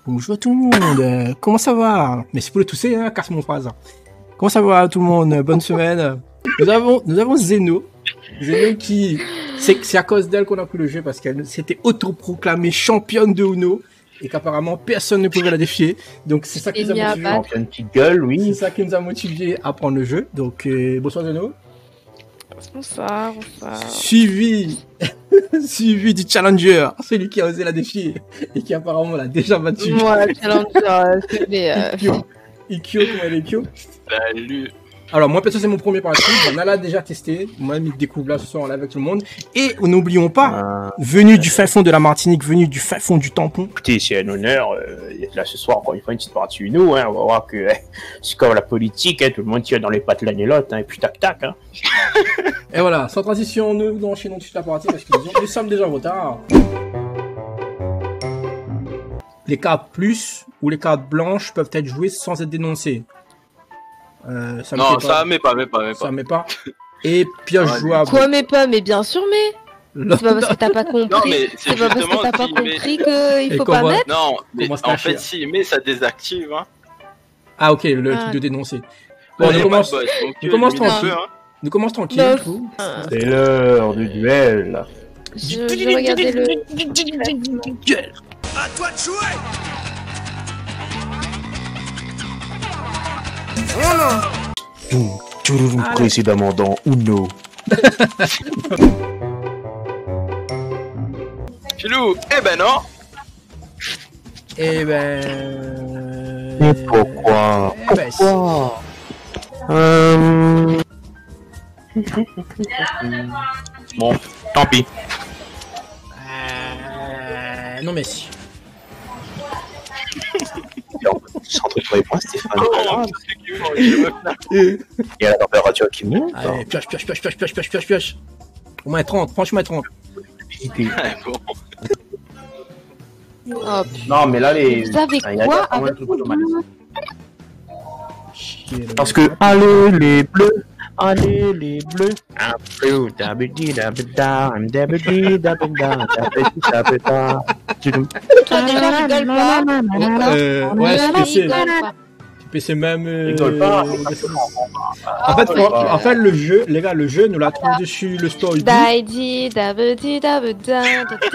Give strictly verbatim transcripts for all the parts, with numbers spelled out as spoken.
Bonjour tout le monde, comment ça va? Mais c'est pour le tousser, hein, casse mon phrase. Comment ça va tout le monde? Bonne semaine. Nous avons, nous avons Zeno. Zeno qui, c'est à cause d'elle qu'on a pris le jeu parce qu'elle s'était autoproclamée championne de Uno et qu'apparemment personne ne pouvait la défier. Donc c'est ça qui nous a motivé. Championne petite gueule, oui. C'est ça qui nous a motivé à prendre le jeu. Donc euh, bonsoir Zeno. Bonsoir, bonsoir. Suivi, suivi du challenger, celui qui a osé la défier et qui apparemment l'a déjà battu. Moi, le challenger, c'est des... Euh... Ikyo, comment elle est Ikyo? Salut. Alors moi perso c'est mon premier parti, on a là déjà testé, moi il découvre là ce soir en live avec tout le monde. Et n'oublions pas, euh... venu du fin fond de la Martinique, venu du fin fond du tampon. Écoutez, c'est un honneur euh, d'être là ce soir, encore une fois une petite partie Uno, hein, on va voir que euh, c'est comme la politique, hein, tout le monde tire dans les pattes l'un et l'autre, hein, et puis tac tac. Hein. Et voilà, sans transition, nous, nous enchaînons tout de suite la partie parce que nous, nous sommes déjà en retard. Les cartes plus ou les cartes blanches peuvent être jouées sans être dénoncées. Euh, ça non, ça met pas, met pas, met pas. Ça met pas. Et pioche ouais, jouable. Quoi, mais pas, mais bien sûr, mais. C'est pas parce que t'as pas compris. C'est pas parce que t'as pas compris qu'il faut pas mettre. Non, mais en fait, si, mais ça désactive. Hein. Ah, ok, le truc de dénoncer. Bon, on commence. On commence tranquille. Nous commençons tranquille. C'est l'heure du duel. Je vais regarder le duel. À toi de jouer. Toujours précédemment dans Uno. Filou, eh ben non. Eh ben. Et pourquoi? Eh ben, pourquoi euh... Bon, tant pis. Euh... Non, mais si. Centre pour les points, Stéphane. Il y a la température qui monte. Allez, pioche, pioche, pioche, pioche, pioche, pioche, pioche, pioche. Au moins trente, franchement trente. Oh, non, mais là, les. Vous savez quoi avec parce que, allez, les bleus, allez, les bleus. Un bleu, dabidi, dabida, un dabidi, dabida, dabidi, dabida. Toi, déjà, rigole pas. Euh, ouais, c'est P C. P C même. Euh... Rigole pas. En fait, en, en fait, le jeu, les gars, le jeu nous l'a trouvé dessus le store. Dabidi, dabidi, dabida,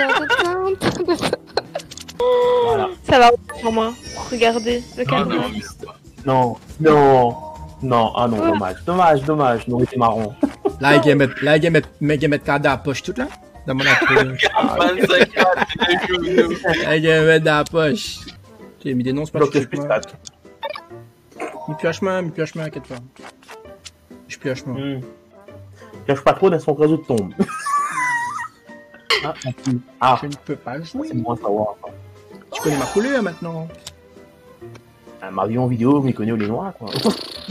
voilà. Ça va pour moi. Regardez le cadre. Non, non, non, ah non, dommage, dommage, dommage, non, c'est marron. Là, il y a mettre, là, il y a mettre, il y a mettre cadeau à la poche toute là. Dans mon appel. Là, il y a mettre dans la poche. Tu mis des noms, c'est pas que je pioche. Mi pioche main, mi pioche main, inquiète pas. Je pioche main. Mm. Pioche pas trop dans son réseau de tombe. Ah, ah, je ne peux pas jouer. C'est moins savoir. Tu connais ma couleur maintenant. Un Mario en vidéo, mais connaît les noirs, quoi.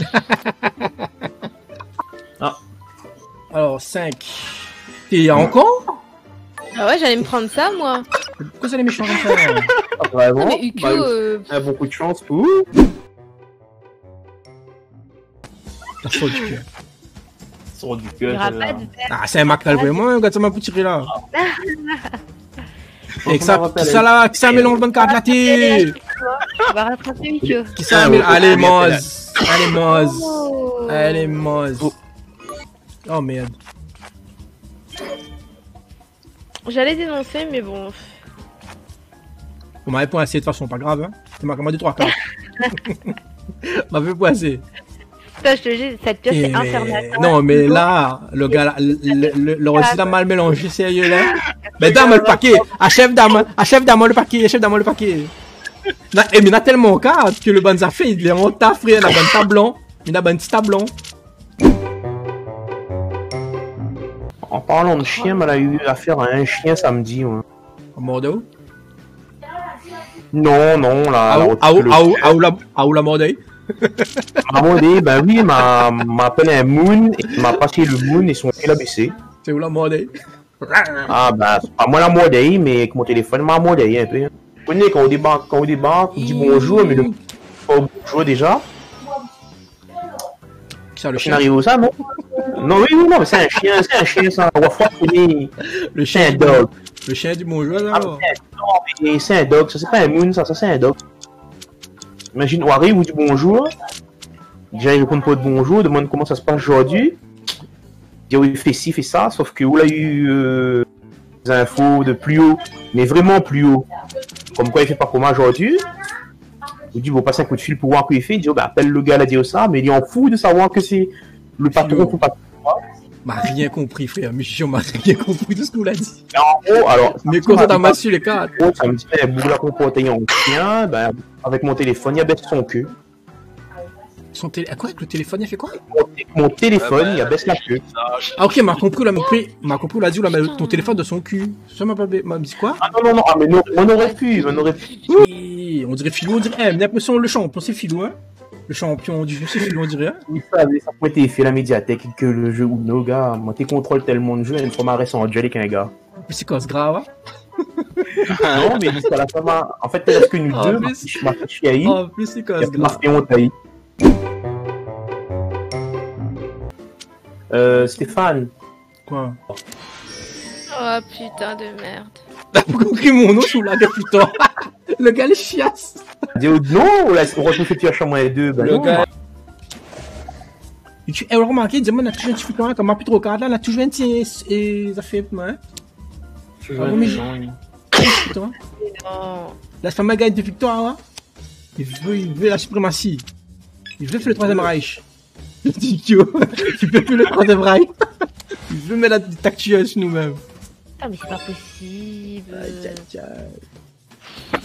Ah. Alors, cinq. Et il y a encore? Ah ouais, j'allais me prendre ça, moi. Pourquoi c'est les méchants comme ça? Ah, vraiment? Mais Ukyo, bah, euh... a beaucoup de chance. Ouh. La faute du cœur. Sort du cœur. Ah, c'est un Mac là, vraiment, regarde ça m'a pu tirer là. Et que ça, qui ça là, qui ça mélange bonne carte là, t'es. On va rattraper Ukyo. Qui ça mélange? Allez, Moz. Allez, Moz. Allez, Moz. Oh merde. J'allais dénoncer, mais bon. On m'avait pas assez de toute façon, pas grave, hein. Tu m'as commandé trois cartes. On m'avait pas assez. Putain, je te dis, cette pièce est infernale. Non, mais là, le gars, là, le, le, le reçu a mal mélangé, sérieux, là. Mais dame le paquet, achève dame, achève dame le paquet, achève dame le paquet. Na, et mais il y a tellement cas que le banza fait, il est en taf, frère, il a un tablon, il a un petit tablon. En parlant de chien, elle a eu affaire à un chien samedi. Ouais. En Bordeaux? Non, non, là. Ah où, ah où, ah où la, ah où la Mordée? Ma Mordée, ben oui, m'a appelé un Moon, et m'a passé le Moon et son fil a baissé. C'est où la Mordée? Ah ben, c'est pas moi la Mordée, mais avec mon téléphone, m'a Mordée un peu. Vous connaissez, quand on débarque, quand on débarque, on dit bonjour, mais le pas bonjour déjà. Ça, le chien arrive où ça, non? Non, oui, oui, non, mais c'est un chien, c'est un chien, ça. On va voir le chien dog. Le chien du bonjour, alors. Non, c'est un dog, ça c'est pas un moon, ça, ça c'est un dog. Imagine, on arrive, vous dit bonjour. Déjà, il répond pas de bonjour, demande comment ça se passe aujourd'hui. Il dit, oui, il fait ci, fait ça, sauf que où il a eu euh, des infos de plus haut, mais vraiment plus haut. Comme quoi il fait pas comment aujourd'hui. Il dit, bon, passe un coup de fil pour voir ce qu'il fait. Il dit, oh, bah, appelle le gars, il a dit ça, mais il est en fou de savoir que c'est le patron ou pas. M'a rien compris, frère. Michon m'a rien compris de ce qu'on a dit. En gros, alors. Mais quand ça t'a massu les cartes. Ça me dit, eh, Bougla comporté en chien, ben, avec mon téléphone, il abaisse son queue. Son télé... Quoi? Le téléphone, il fait quoi? Mon, mon téléphone, ouais, il abaisse la queue. Ah, ok, m'a compris, là, m'a compris, m'a compris, l'a dit, là, ton téléphone de son cul. Ça m'a pas m'a dit quoi? Ah non, non, non, ah, mais non, on aurait pu, on aurait pu. Oui, on dirait Philou, on dirait, eh, mais l'impression, le champion, c'est Philou, hein? Le champion du jeu, c'est Philou, on dirait, hein? Oui, ça, mais ça peut être fait la médiathèque que le jeu ou nos gars. Moi, t'es contrôles tellement de jeux, une fois m'arrête en duel avec un gars. Mais c'est quoi, c'est grave, hein? Non, mais jusqu'à la fin, en fait, est-ce que nous oh, deux, plus... ma fiche Yahi, en plus, c'est quoi, c'est grave? Euh, Stéphane. Quoi? Oh putain de merde. T'as pas compris mon nom sous la gueule, putain. Le gars, les chiasses. Non, on retrouve que tu as chambre les deux. Ben le non. gars. Et tu as remarqué, dis-moi, on a toujours un petit putain, comme un plus trop cadre là, on a toujours un petit. Et ça fait. Ouais. Tu veux un putain. La femme gagne de victoire, là. Il veut, il veut la suprématie. Il veut faire le troisième Reich. Idiot. Il veut plus le troisième Reich. Il veut mettre la tactuelle sur nous-mêmes. Ah, mais c'est pas possible. Aïe, aïe, aïe.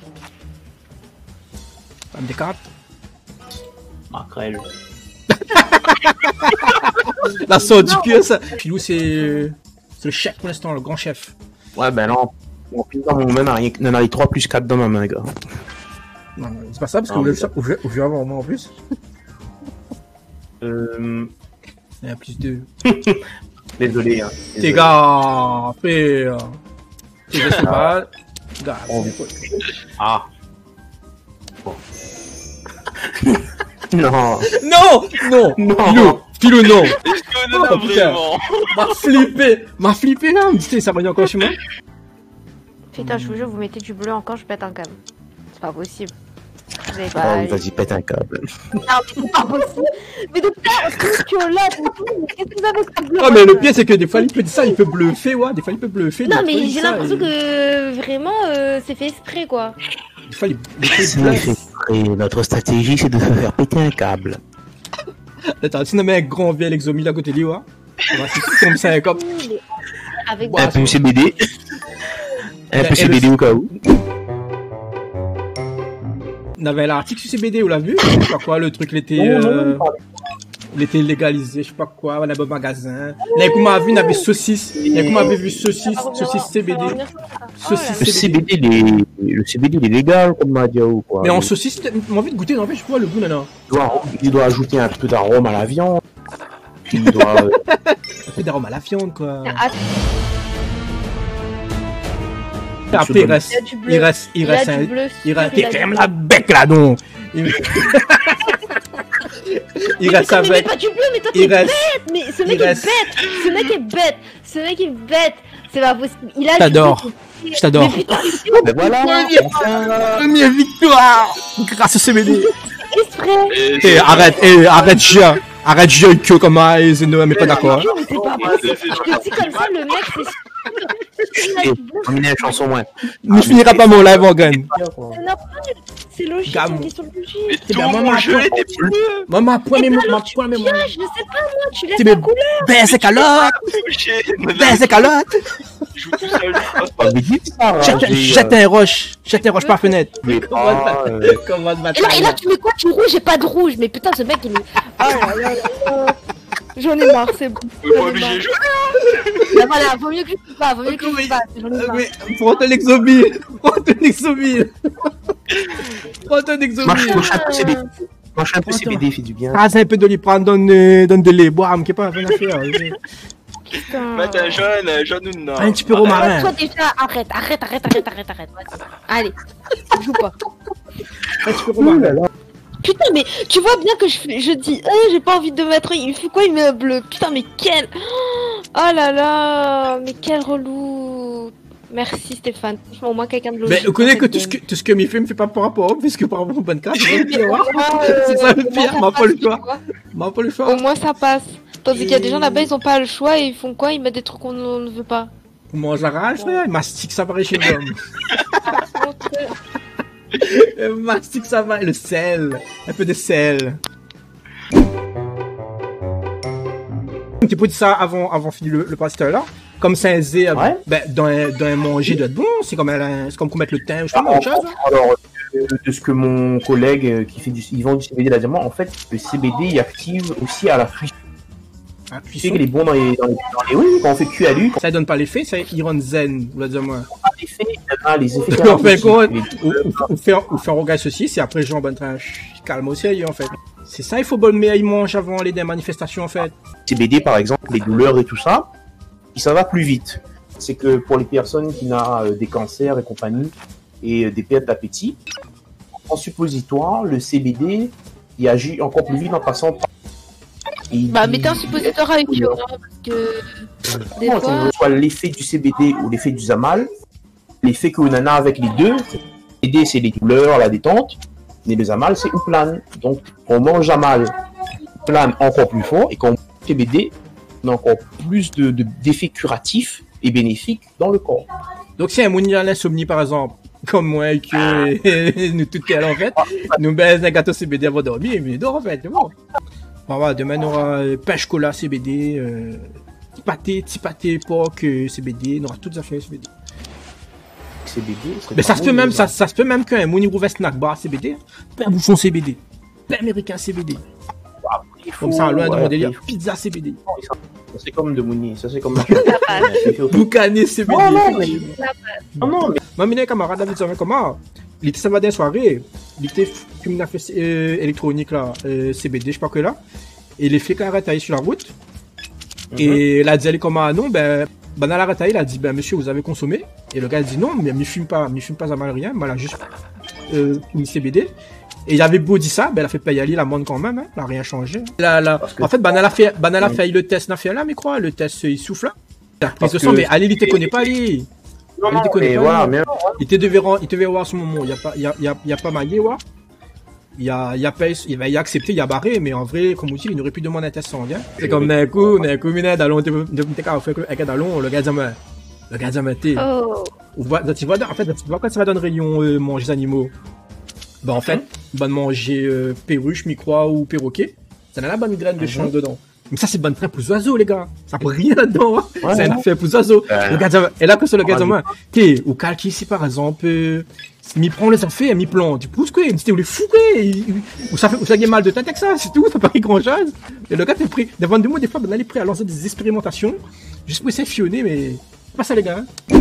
Femme des cartes. Macrel. La sauce du pied, ça. Philou, c'est. C'est le chef pour l'instant, le grand chef. Ouais, ben non. Mon fils dans mon main, il en a les trois plus quatre dans ma main, gars. Non, c'est pas ça, parce que vous jouez avant moi en plus. Euh. Il y a plus deux. Désolé, hein. T'es gars, frère. T'es gars, cheval. Gars, ah. Bon. Non. Non, non, non. Philou, non. Est-ce qu'on en a vraiment? M'a flippé, m'a flippé là. Putain, ça revient encore chez moi. Putain, je vous jure, vous mettez du bleu encore, je pète un câble. C'est pas possible. Vous avez pas... pas... Oh, vas-y, pète un câble. Non, mais c'est pas possible. Mais de quoi est-ce que tu es là? Qu'est-ce que vous avez avec ce bleu? Ah, mais le pire, c'est que des fois, il peut dire ça, il peut bluffer, ouais. Des fois, il peut bluffer. Non, mais j'ai l'impression et... que vraiment, euh, c'est fait exprès, quoi. Des fois, il fait exprès. Notre stratégie, c'est de se faire péter un câble. Attends, si on met un grand vieux exomile à côté de lui, ouais. On va se comme ça, un cop. Avec un peu C B D. Un peu C B D au cas où. On avait l'article sur C B D, on l'a vu? Je sais pas quoi, le truc, il était, euh, il était légalisé, je sais pas quoi, on a un magasin. Là, comme on a vu, on avait saucisse. Là, comme on avait vu saucisse, saucisse C B D. Saucisse C B D, les... le C B D, il est légal, comme on a dit, ou quoi. Mais en saucisse, j'ai envie de goûter, en fait, je vois le goût, non, il doit, il doit ajouter un peu d'arôme à la viande. Il doit. Un peu d'arôme à la viande, quoi. Après, il reste, il reste, il reste, un, il reste, il ferme la bec là, non. Il, il reste avec. Mais pas du bleu, mais toi t'es bête. Mais ce mec est bête. Ce mec est bête. Ce mec est bête. C'est pas possible. Il a. Je t'adore. Je t'adore. Mais voilà. Première victoire grâce au C B D. Exprès. Eh, arrête, eh, arrête, chien. Arrête, j'ai une queue comme ça, et Zeno, mais pas d'accord. Mais c'est pas possible. Je te dis comme ça, le mec, c'est. Terminer la chanson, ouais. Ne finira pas mon live, Morgan. C'est logique, c'est une question de logique. Mais tout mon jeu était bleu. Maman, point mes mots, point mes mots. Je sais pas, moi, tu laisses la couleur. Baisse les calottes. Baisse les calottes. Jette un roche. Jette un roche par fenêtre. Comment te battre? Et là, tu mets quoi? Tu rouge et pas de rouge. Mais putain, ce mec, il est. Ah là là là. J'en ai marre, c'est bon. Pas obligé de jouer. Bah voilà, vaut mieux que je pas, vaut mieux que je pas. Mais prends ton exomile. Prends ton exomile. Prends ton exomile. Marche un peu C B D. Marche un peu C B D, fait du bien. Ah, c'est un peu de l'hyprane, donne de lait. Bois, mais qui est pas rien à faire. Putain. Mais t'es jeune, jeune ou non? Un petit peu romarin. Toi déjà, arrête, arrête, arrête, arrête, arrête, arrête. Allez, joue pas. Un petit peu romarin. Putain, mais tu vois bien que je, je dis, eh, j'ai pas envie de mettre. Il fait quoi? Il met un bleu. Putain, mais quel. Oh là là, mais quel relou. Merci Stéphane. Franchement, au moins quelqu'un de Mais logique. vous connaissez que dans tout cette ce que, tout ce que mi fait me fait pas par rapport, puisque par rapport aux bonnes cartes, c'est game. le Au pire, moins, euh, c'est ça le au moins, pire, ça m'a pas passe, le choix. tu vois. M'a pas le choix. Au moins ça passe. Tandis qu'il y a des gens là-bas, ils ont pas le choix et ils font quoi? Ils mettent des trucs qu'on ne veut pas. On mange la rage, frère, il mastique ça pareil chez l'homme. Donc, euh, Il mastique ça va, le sel, un peu de sel. Tu peux dire ça avant, avant finir le, le pasteur là. Comme c'est un zé, Ouais. ben, dans un, dans un manger doit être bon, c'est comme, un- c'est comme qu'on mette le thym, je sais pas, Ah, autre chose. hein. Alors, de, de ce que mon collègue euh, qui fait du, il vend du C B D là diamant, en fait, le C B D il active aussi à la cuisson. Ah, Tu sais cuisson. qu'il est bon dans les, dans les, dans les- oui, quand on fait cuit à lui, quand Ça donne pas l'effet, ça il rend zen, ou la dire moi. on a l'effet, il y en a les effets. En fait, quoi, Les- ou, ou, ou faire, ou faire regard ceci, c'est après Jean Bentranche, calme aussi, en fait. C'est ça, il faut bon mais il mange avant les des manifestations, en fait. C B D par exemple, les douleurs et tout ça, et ça va plus vite. C'est que pour les personnes qui ont euh, des cancers et compagnie, et euh, des pertes d'appétit, en suppositoire, le C B D, il agit encore plus vite en passant par... Il- Bah, il- mettez un suppositoire avec eux, hein, parce que des Comment fois, que ce soit l'effet du C B D ou l'effet du Zamal, l'effet que l'on a avec les deux, le C B D c'est les douleurs, la détente, mais le Zamal c'est Uplan. Donc on mange Zamal, Uplan encore plus fort, et quand on mange C B D, on a encore plus de, de- d'effets curatifs et bénéfiques dans le corps. Donc, si un mouni a l'insomnie, par exemple, comme moi, et que nous tout est en fait, nous baisons un gâteau C B D avant de dormir, mais il dort, en fait, c'est bon. Bon, voilà, demain, on aura euh, pêche cola C B D, euh, petit pâté, petit pâté porc euh, C B D, on aura toutes affaires C B D. C B D, c'est Mais ça pas se bon, peut même, mais ça, ça se peut même qu'un mouni rouvre snack bar C B D, plein bouchon C B D, plein américain C B D. il faut- Comme ça, loin de ouais, mon délire, il faut- pizza C B D, ça, c'est comme de Mouni, ça c'est comme la boucané C B D. Non, non, mais- non, non, mais Moi, mes camarades David savait comment. Il était ça va d'une soirée. Il était comme une affaire euh, électronique là, euh, C B D, je sais pas quoi là. Et les flics arrêtent sur la route. Et là, dit comment ah non, ben, ben dans l'arrêt, il a dit ben monsieur, vous avez consommé. Et le gars a dit non, mais il fume pas, il fume pas à mal rien, mais elle a juste euh, une C B D. Et il avait beau dire ça, ben elle a fait payer l'amende quand même, hein, elle a rien changé. Là, là, Parce que- en fait, ben elle a fait, ben elle a fait le test n'a fait là, mais quoi, le test il souffle là. La prise Parce de sang, que- mais allez, il te connaît pas lui. non, Il non, déconne mais pas, voilà, lui. mais Il te devait voir, il te devait voir à ce moment. Il y a pas, il y a, il y a, il y a pas maillé, ouais. Il a, il a pas, il va y accepter, il a barré, mais en vrai, comme outil, il n'aurait plus demandé un test sanguin. C'est comme d'un coup, d'un coup, minette, d'allons, de, de, de, d'allons, le gars dit, mais, le gars dit, mais, t'es, oh, on voit, tu vois, en fait, tu vois quand ça va dans une rayon, euh, manger des animaux. Bah, en fait, bah, de manger, euh, perruche, microix ou perroquet. Ça n'a la bonne graine de change dedans. Mais ça, c'est bonne train pour les oiseaux, les gars. Ça peut rien là-dedans, hein. Ouais, C'est une ouais. affaire pour les oiseaux. Euh, Le gars dit, et là, que c'est le gars dit, ouais. mais, t'es, ou calque ici, par exemple, euh, m'y prend les affaires, m'y plante. Tu pousses, quoi. Il me dit, où les fous, quoi. Il- il- Ou ça fait, ou ça gagne mal de tête avec ça, c'est tout. Ça pas grand chose. Et le gars, t'es pris, devant de moi, des fois, ben, il est prêt à lancer des expérimentations. Juste pour essayer de fionner, mais, c'est pas ça, les gars. hein.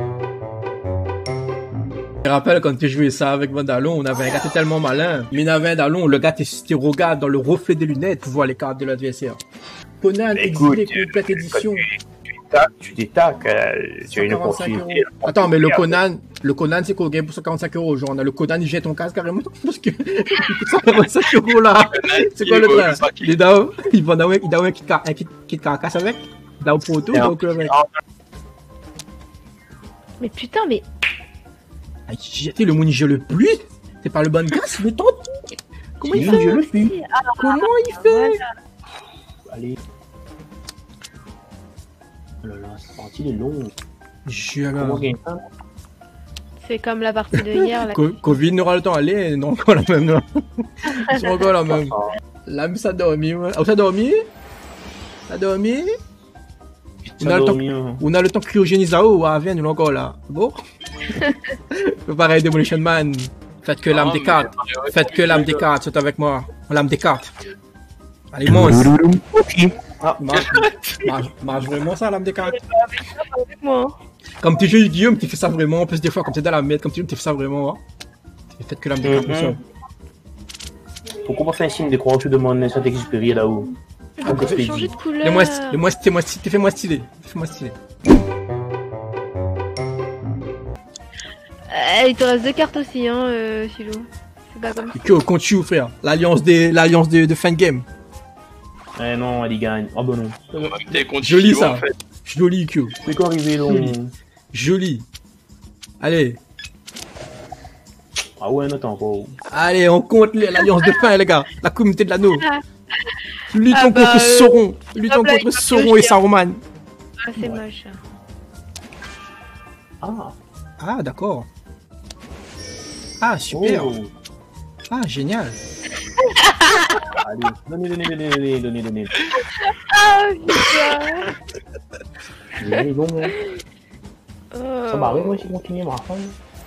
Je me rappelle quand tu jouais ça avec Vandalon, on avait un gars qui était tellement malin. Mais il avait un Vandalon, le gars te te regarde dans le reflet des lunettes pour voir les cartes de l'adversaire. Conan, Écoute, exilé, complète édition. tac, tu détaques, euh, tu as une cent quarante-cinq opportunité. euros. Attends, mais le Conan, le Conan, c'est qu'on gagne pour cent quarante-cinq euros. Genre, on a le Conan, il jette ton casque carrément. Parce que, cent quarante-cinq euros là. C'est quoi le train? Il est down, il va down, il down un kit car- un kit kit carcasse avec. Down pour tout, donc, le mec. mais putain, mais Ah, jeter le moni, je le plus. C'est pas le bon gars, c'est le temps. Comment il Oui, fait? je le suis. Comment il fait? voilà. Allez. Oh là là, cette partie elle est longue. Je Comment gagner ça? C'est comme la partie de hier. Là. Co- Covid n'aura le temps d'aller, non, encore la même, non. Ils sont encore la même. L'âme, ça a dormi, ouais. Oh, ça a dormi? Ça a dormi? On a, le temps, on a le temps de cryogéniser où à Vienne, nous encore là. Bon? C'est pareil, Demolition Man. Faites que l'âme des cartes. Faites que l'âme des cartes, c'est avec moi. L'âme des cartes. Allez, mange. Ah, marche, marche, marche vraiment ça, l'âme des cartes. Avec moi. hein. Comme tu joues Guillaume, tu fais ça vraiment. En plus, des fois, comme tu es dans la merde, comme tu tu fais ça vraiment. Hein. Faites que l'âme des cartes, Mhm. ça. Pourquoi pas faire un signe de croix, tu demandes Saint-Exupéry là-haut? Je peux changer de couleur. Les moi, les moi, t'es moi, t'es fais moi stylé. Fais-moi stylé. Eh, il te reste deux cartes aussi, hein, euh, Philo. C'est pas comme ça. Que continue, frère. L'alliance des, l'alliance de, de fin de game. Eh non, elle y gagne. Ah bah non. Joli ça. Joli, Q. C'est quoi arrivé donc? Joli. Joli. Allez. Ah ouais, non, t'es encore. Allez, on compte les- l'alliance de fin, les gars. La communauté de l'anneau. Luttons Ah bah, contre euh, Sauron. Luttons blague, contre il va Sauron et piocher. Saruman. Ah, c'est moche. Ah. Ah, d'accord. Ah, super. Oh. Ah, génial. Allez, donnez, donnez, donnez, donnez, donnez, donnez. Ah, putain. Donnez, bon, bon. Oh. Ça m'arrive, moi, si je continue, ma femme.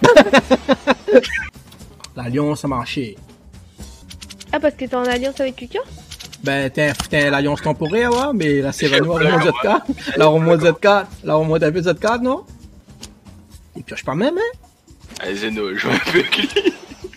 L'alliance a marché. Ah, parce que t'es en alliance avec Kukyo? Ben, t'es t'es l'alliance temporaire, ouais, mais la Sévano a remonté Z quatre. La remonte Z quatre. La remonte un peu Z quatre, non? Il pioche pas même, hein? Allez, Zeno, joue un peu avec lui.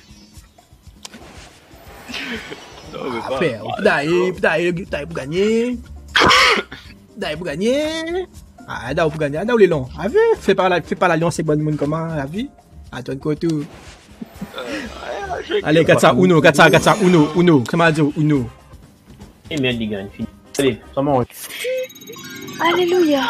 Non, mais Ah, pas. père, d'ailleurs, d'ailleurs, d'ailleurs, pour gagner. D'ailleurs, pour gagner. Ah, d'ailleurs, pour gagner. Ah, d'ailleurs, les longs. Ah, vu? Fais pas la- fais pas l'alliance avec bonne monde comment, ah, vu? Ah, toi, de côté. Euh, ouais, je vais- Allez, quatre cents, Uno, quatre cents, quatre cents, Uno, Uno. Comment dire, Uno? Et merde, les gars, fini. Allez, ça mange. Alléluia.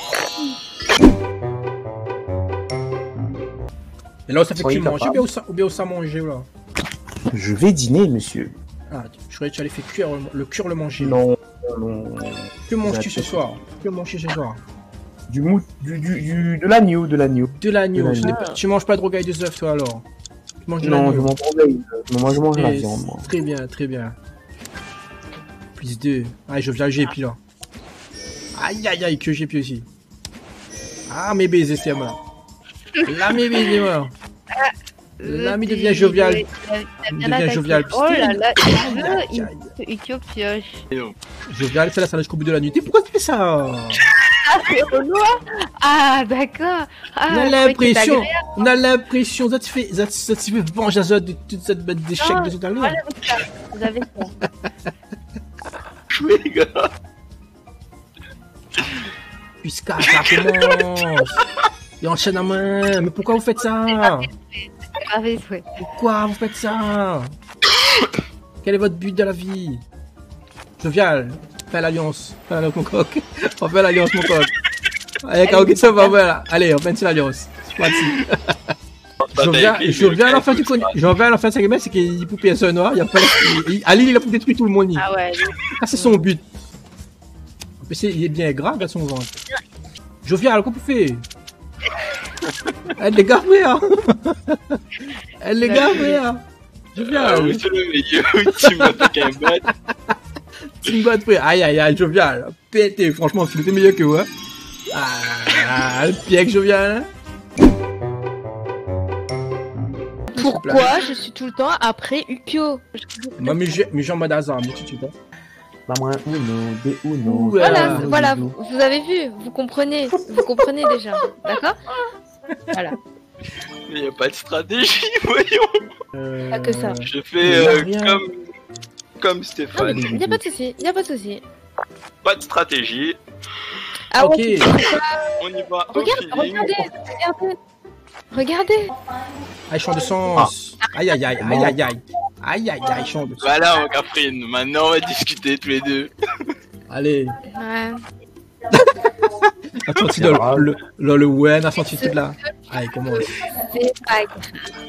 Et là, ça fait que Soyez tu manges, ou capable. bien où ça, ou bien où ça manger, là? Je vais dîner, monsieur. Ah, je croyais que tu allais faire cuire le cuire le manger. Non, non. Que manges-tu ce soir? Que manges-tu ce soir? Du mou, du, du, du, de l'agneau, de l'agneau. De l'agneau. De Tu, n'es l'agneau. pas- tu manges pas de rocaille des œufs, toi, alors? Tu manges de Non, je l'agneau. m'en promets. Moi, je mange la Et viande, moi. Très bien, très bien. Plus deux. Ah, je viens, j'ai puis là. Aïe, aïe, aïe, que j'ai puis aussi. Ah, mes baisers, c'est moi. Là, mes baisers, moi. L'ami devient jovial. Il devient jovial. Oh là là, Aïe, aïe, il aïe. veut Ukyo pioche. Jovial, c'est la salle jusqu'au bout de la nuit. Et pourquoi tu fais ça? Ah, c'est relou, hein? Ah, d'accord. Ah, On a je croyais que l'impression, c'était on a l'impression, ça te fait, ça te ça te fait venger ça de toute cette bête d'échecs Non, de tout à l'heure. agréable. Vous avez ça. Jouez, les gars. Puisqu'à ça commence. Et enchaîne à main. Mais pourquoi vous faites ça? Vous avez souhait. Pourquoi vous faites ça? Quel est votre but de la vie? Jovial, fais l'alliance. Fais l'alliance, mon coq. On fait l'alliance, mon coq. Allez, Kaoki, ça va, voilà. Allez, on fait une l'alliance. C'est parti. Jovial, Jovial, en fait, tu connais. Jovial, en fait, c'est que c'est qu'il poupée un noir. Il a pas. il- À Lille, il a pour détruire tout le monde. Ah ouais. Ah, c'est son but. Mais c'est, il est bien grave à son ventre. Jovial, qu'est-ce que tu fais? Elle les gars, frère. Elle les gars, frère. Ah, Jovial. oui, c'est le meilleur. Tu m'attaques un bat. Tu me bats, frère. Aïe, aïe, aïe, Jovial. Pété, franchement, Phil, t'es meilleur que moi. Ah, le piège, Jovial. Pourquoi je suis tout le temps après Ukyo? Moi, mais j'ai, mais j'ai en mode hasard, mais tout de suite. Hein. Bah, moi, Uno, des Uno. Ouh, Voilà, Ah, voilà, oui, vous, vous avez vu, vous comprenez, vous comprenez déjà, d'accord? Voilà. Mais y a pas de stratégie, voyons. Euh... Pas que ça. Je Y fais a euh, rien. comme, comme Non, Stéphane. mais y a pas de souci, y a pas de souci. Pas de stratégie. Ah Ok. ouais, On y va au regarde, feeling. regardez, regardez, regardez. Aïe, champ de sens. Aïe, aïe, aïe, aïe, aïe, aïe. Aïe, aïe, aïe, champ de sens. Voilà, mon Caprine. Maintenant, on va discuter tous les deux. Allez. Ouais. Attends, tu dans le, le, le, le Wen a senti tout là. Allez, commence. C'est pas grave.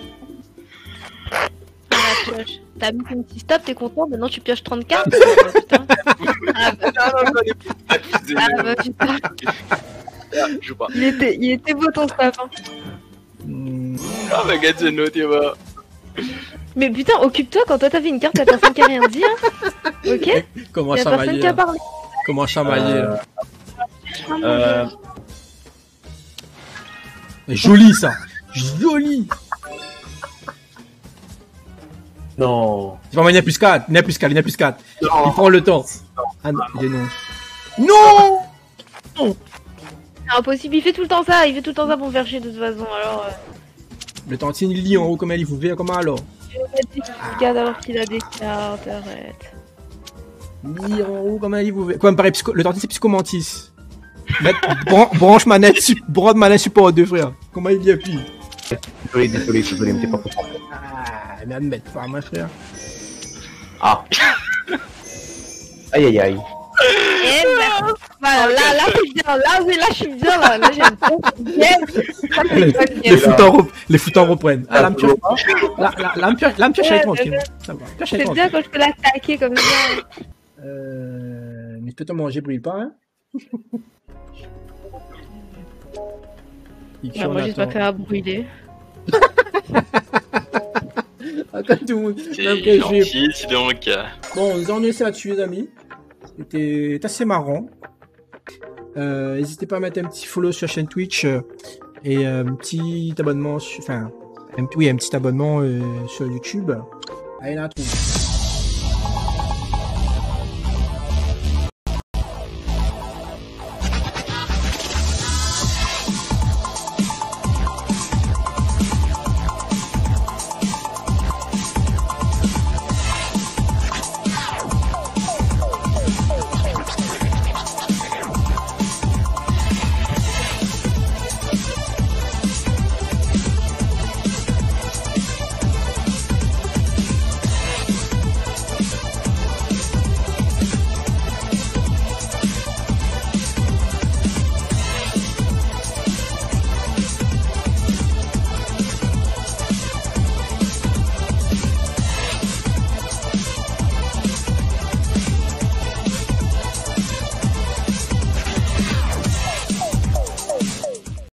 Ah, la pioche. T'as mis ton petit stop, t'es content, maintenant tu pioches trente-quatre. Ah, putain. Ah bah, Non, non, j'en ai plus. ah bah putain. Ah, je joue pas. Il était, il était beau ton stop. Hein. Hmm. Ah, bah, regarde Zeno, tu vois. Mais putain, occupe-toi quand toi t'as fait une carte, y'a personne qui a rien dit. Hein. Ok? Comment Y'a personne chamailler qui a là? parlé. Comment chamailler Euh, là? Ah, mon Euh, Dieu. Joli ça. Joli. non. C'est pas mal, il n'y a plus quatre. Il n'y a plus quatre, il n'y a plus quatre. Il Non. prend le temps. Ah non, il est non. Non. C'est impossible, il fait tout le temps ça, il fait tout le temps ça pour me faire chier de toute façon. Alors, euh, Le tantine il lit en haut comme elle, il vous fait comment alors? regarde alors qu'il a des cartes, arrête. Lit en haut comme elle, il vous fait. Quoi, me paraît psycho... Le tantine c'est psychomantis. Mettre- bran- branche manette, su... branche manette support deux frère. Comment il y appuie? Désolé, désolé, désolé, mais t'es pas content. Ah, mais admettre pas, mon frère. Ah. Aïe, aïe, aïe. Eh ben, voilà, là, là, c'est bien, là, là, je suis bien, là, là, j'aime bien. Les, les foutants rep- les foutants reprennent. Ah, là, me pioche. Ah, Là, là, là, me pioche, là, me pioche, elle est tranquille. Ça va, pioche, elle est C'est bien tranquille. quand je peux l'attaquer comme ça. Euh, mais peut-être manger brûle pas, hein. Il Non, moi, j'ai pas fait à brûler. Ah, comme tout le monde. C'est Même que j'ai- gentil, c'est donc. euh, Bon, nous allons laisser là-dessus, les amis. C'était assez marrant. Euh, N'hésitez pas à mettre un petit follow sur la chaîne Twitch euh, et un petit abonnement, sur- enfin, un, oui, un petit abonnement euh, sur YouTube. Allez, là, tout.